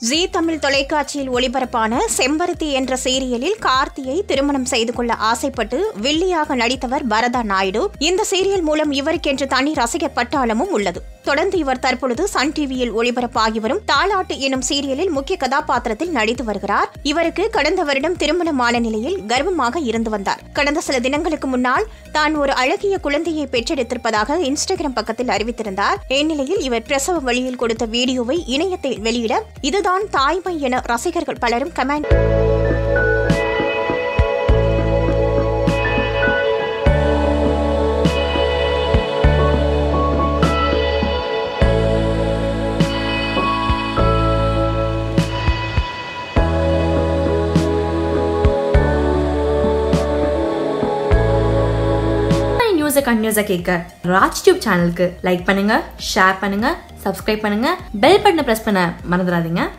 ஜீ தமிழ் தொலைக்காட்சியில் ஒளிபரப்பான செம்பருத்தி என்ற சீரியலில் கார்த்தியை திருமணம் செய்து கொள்ள ஆசைப்பட்டு வில்லியாக நடித்தவர் பரதா நாயுடு. இந்த சீரியல் மூலம் இவருக்கென்று தனி ரசிகர் பட்டாளமும் உள்ளது. தொடர்ந்து இவர் தற்பொழுது சன் டிவியில் ஒளிபரப்பாகி வரும் தாலாட்டு எனும் சீரியலில் முக்கிய கதாபாத்திரத்தில் நடித்து வருகிறார். இவருக்கு கடந்த வருடம் திருமணமான நிலையில் கர்ப்பமாக இருந்து வந்தார். கடந்த சில தினங்களுக்கு முன்னால் தான் ஒரு அழகிய குழந்தையை பெற்றெடுத்திருப்பதாக இன்ஸ்டாகிராம் பக்கத்தில் அறிவித்திருந்தார். இந்நிலையில் இவர் பிரசவ வழியில் கொடுத்த வீடியோவை இணையத்தில் வெளியிட இதுதான் தாய்மை என ரசிகர்கள் பலரும் கமெண்ட் கண்டினியூஸா கேட்க ராஜ் டியூப் சேனலுக்கு லைக் பண்ணுங்க, ஷேர் பண்ணுங்க, சப்ஸ்கிரைப் பண்ணுங்க, பெல் பட்டனை பிரஸ் பண்ண மறந்துடாதீங்க.